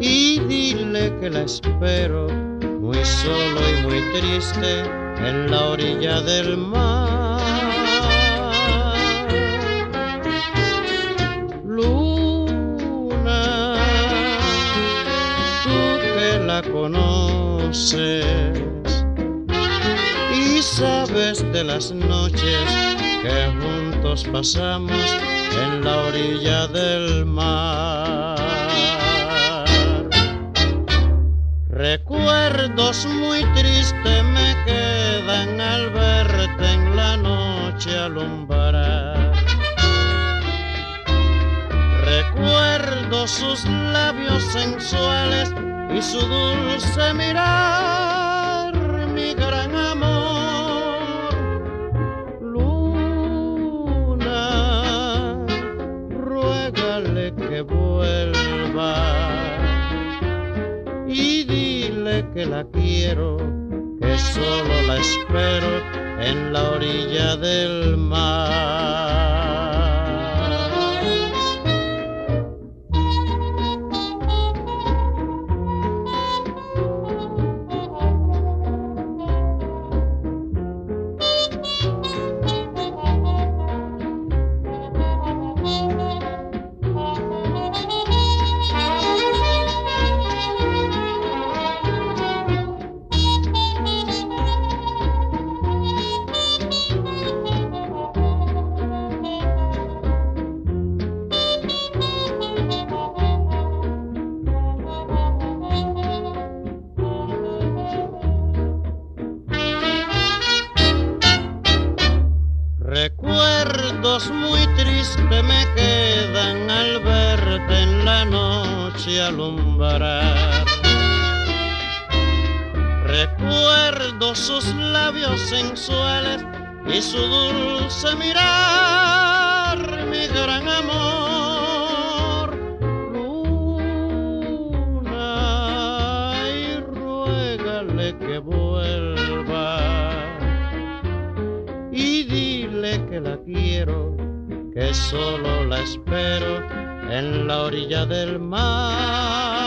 y dile que la espero muy solo y muy triste en la orilla del mar. Luna, tú que la conoces y sabes de las noches que juntos pasamos en la orilla del mar. Recuerdos muy tristes me quedan al verte en la noche alumbrar. Recuerdo sus labios sensuales y su dulce mirar, mi gran amor. Luna, ruégale que vuelva y dile que la quiero, que solo la espero en la orilla del mar. Recuerdos muy tristes me quedan al verte en la noche alumbrar. Recuerdo sus labios sensuales y su dulce mirar, mi gran amor. Luna, y ruégale que vuelva y dile que la quiero, que solo la espero en la orilla del mar.